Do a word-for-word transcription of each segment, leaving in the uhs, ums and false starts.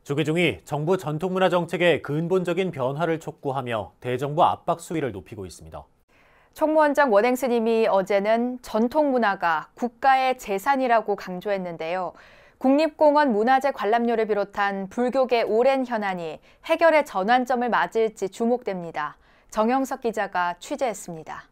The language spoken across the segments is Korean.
조계종이 정부 전통문화 정책의 근본적인 변화를 촉구하며 대정부 압박 수위를 높이고 있습니다. 총무원장 원행 스님이 어제는 전통문화가 국가의 재산이라고 강조했는데요. 국립공원 문화재 관람료를 비롯한 불교계 오랜 현안이 해결의 전환점을 맞을지 주목됩니다. 정영석 기자가 취재했습니다.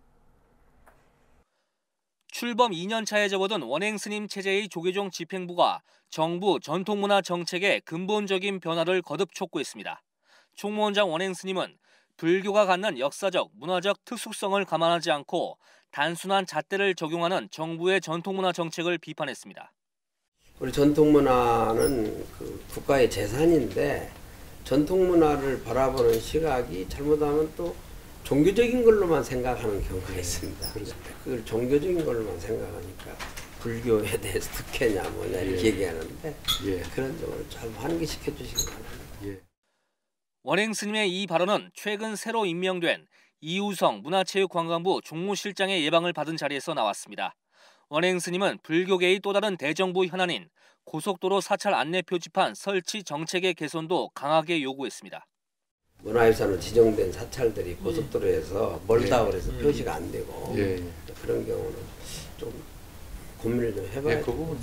출범 이 년 차에 접어든 원행 스님 체제의 조계종 집행부가 정부 전통문화 정책의 근본적인 변화를 거듭 촉구했습니다. 총무원장 원행 스님은 불교가 갖는 역사적, 문화적 특수성을 감안하지 않고 단순한 잣대를 적용하는 정부의 전통문화 정책을 비판했습니다. 우리 전통문화는 그 국가의 재산인데 전통문화를 바라보는 시각이 잘못하면 또 종교적인 걸로만 생각하는 경우가 있습니다. 그걸 종교적인 걸로만 생각하니까 불교에 대해서 특혜냐 뭐냐 이렇게 예. 얘기하는데 예. 그런 점을 잘 환기시켜 주시기 바랍니다. 예. 원행 스님의 이 발언은 최근 새로 임명된 이우성 문화체육관광부 종무실장의 예방을 받은 자리에서 나왔습니다. 원행 스님은 불교계의 또 다른 대정부 현안인 고속도로 사찰 안내 표지판 설치 정책의 개선도 강하게 요구했습니다. 문화유산으로 지정된 사찰들이 고속도로에서 멀다 그래서 예. 표시가 안 되고 예. 그런 경우는 좀 고민을 좀 해봐야 예, 그 부분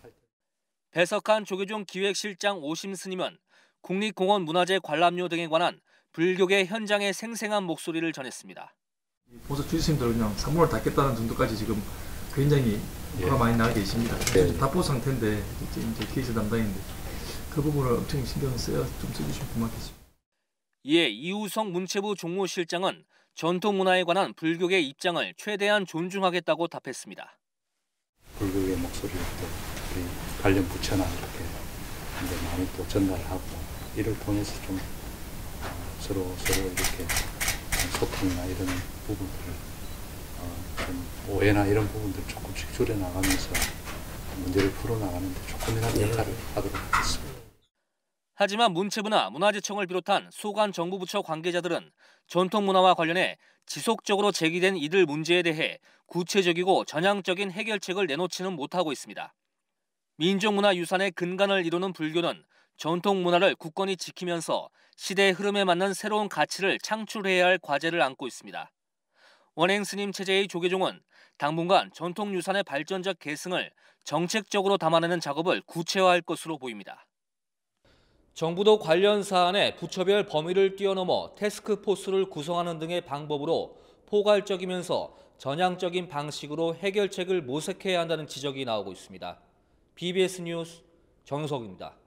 배석한 조계종 기획실장 오심 스님은 국립공원 문화재 관람료 등에 관한 불교계 현장의 생생한 목소리를 전했습니다. 보석 주지스님들 그냥 상문을 닫겠다는 정도까지 지금 굉장히 화가 예. 많이 나 계십니다. 예. 답보 상태인데 이제 케이스 담당인데 그 부분을 엄청 신경 써야 좀 써주시면 고맙겠습니다. 이에 이우성 문체부 종무실장은 전통문화에 관한 불교계 입장을 최대한 존중하겠다고 답했습니다. 불교계 목소리를 또 우리 관련 부처나 이렇게 많이 또 전달하고 이를 통해서 좀 서로 서로 이렇게 소통이나 이런 부분들을 좀 오해나 이런 부분들 조금씩 줄여나가면서 문제를 풀어나가는 데 조금이라도 역할을 하도록 하겠습니다. 하지만 문체부나 문화재청을 비롯한 소관 정부부처 관계자들은 전통문화와 관련해 지속적으로 제기된 이들 문제에 대해 구체적이고 전향적인 해결책을 내놓지는 못하고 있습니다. 민족문화유산의 근간을 이루는 불교는 전통문화를 굳건히 지키면서 시대의 흐름에 맞는 새로운 가치를 창출해야 할 과제를 안고 있습니다. 원행 스님 체제의 조계종은 당분간 전통유산의 발전적 계승을 정책적으로 담아내는 작업을 구체화할 것으로 보입니다. 정부도 관련 사안에 부처별 범위를 뛰어넘어 태스크포스를 구성하는 등의 방법으로 포괄적이면서 전향적인 방식으로 해결책을 모색해야 한다는 지적이 나오고 있습니다. 비비에스 뉴스 정석입니다.